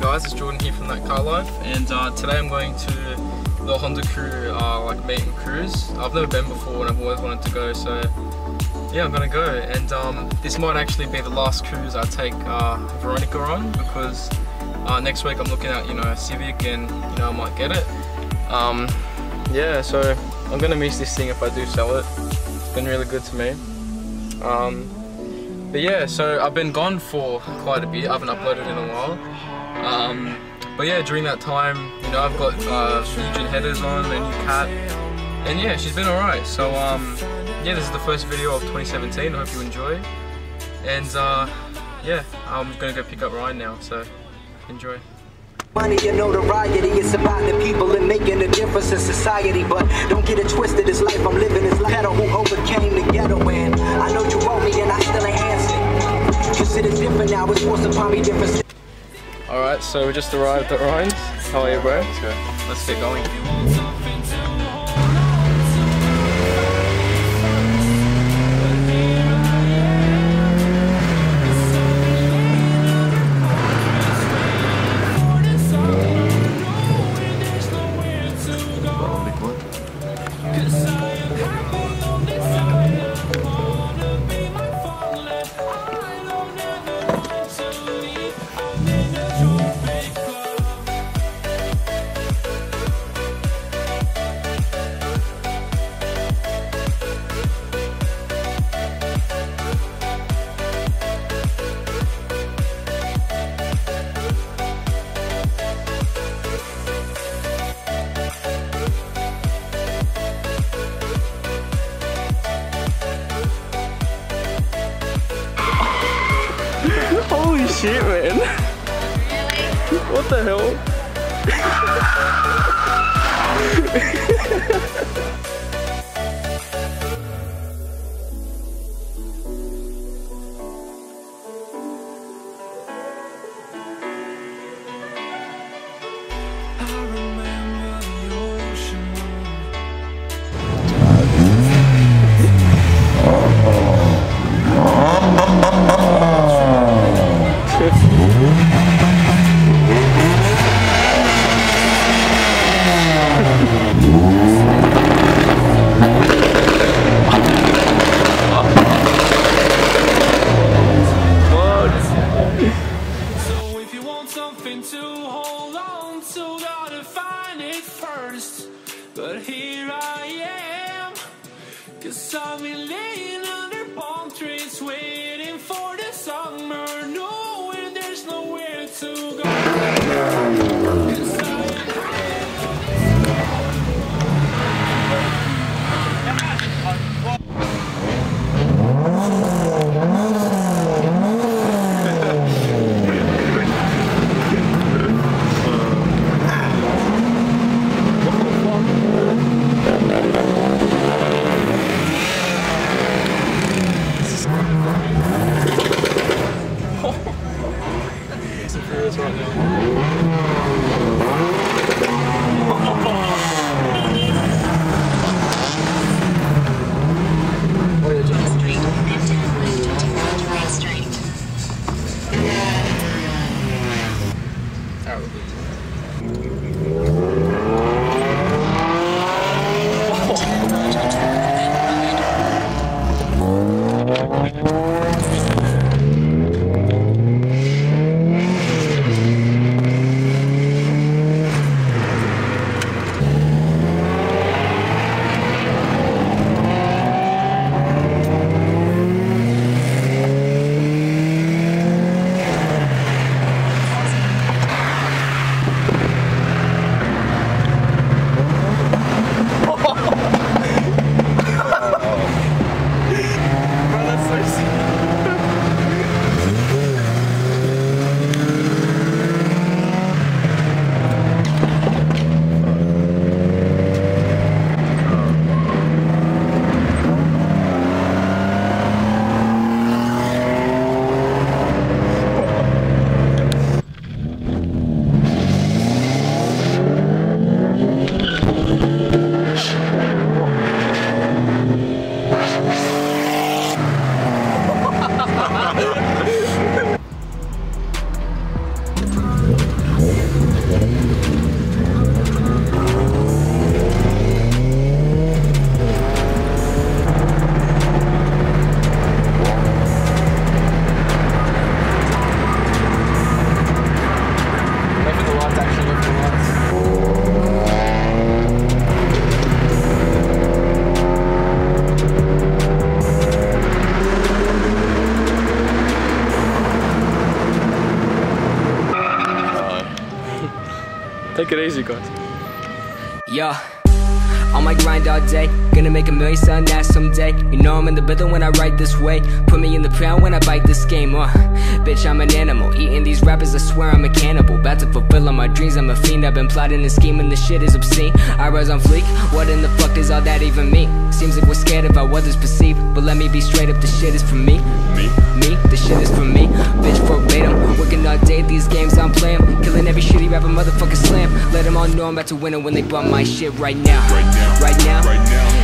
guys, it's Jordan here from ThatCarLife, and today I'm going to the Honda Crew like meet and cruise. I've never been before and I've always wanted to go, so yeah, I'm gonna go. And this might actually be the last cruise I take Veronica on, because next week I'm looking at, you know, a Civic, and you know, I might get it. Yeah, so I'm gonna miss this thing if I do sell it. It's been really good to me. But yeah, so I've been gone for quite a bit. I haven't uploaded in a while. But yeah, during that time, you know, I've got Fusion headers on, a new cat, and yeah, she's been alright. So yeah, this is the first video of 2017. I hope you enjoy. And yeah, I'm gonna go pick up Ryan now. So enjoy. Money and notoriety, it's about the people and making a difference in society. But don't get it twisted, this life I'm living is like who overcame the ghetto. And I know you wrote me and I still enhance it. Consider different now, it's forced upon me different. Alright, so we just arrived at Ryan's. How are you, bro? Let's go. Let's get going. Holy shit, man. Really? What the hell? But here I am, 'cause I've been laying under palm trees, waiting for the summer, knowing there's nowhere to go. Take it easy, guys. Yeah, on my grind all day, gonna make $1 million selling that someday. You know I'm in the building when I write this way. Put me in the pound when I bite this game, bitch, I'm an animal. Eating these rappers, I swear I'm a cannibal. About to fulfill all my dreams, I'm a fiend. I've been plotting and scheming, this shit is obscene. I rise on fleek, what in the fuck does all that even mean? Seems like we're scared of how others perceive, but let me be straight up, this shit is for me. Me, this shit is for me. Bitch, verbatim, working all day, these games I'm playing. Killing every shitty rapper, motherfucker slam. Let them all know I'm about to win it when they bump my shit right now. Right now.